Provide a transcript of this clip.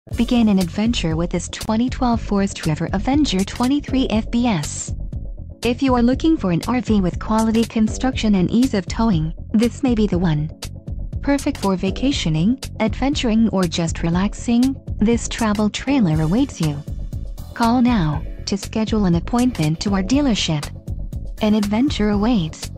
Begin an adventure with this 2012 Forest River Avenger 23FBS. If you are looking for an RV with quality construction and ease of towing, this may be the one. Perfect for vacationing, adventuring, or just relaxing, this travel trailer awaits you. Call now to schedule an appointment to our dealership. An adventure awaits.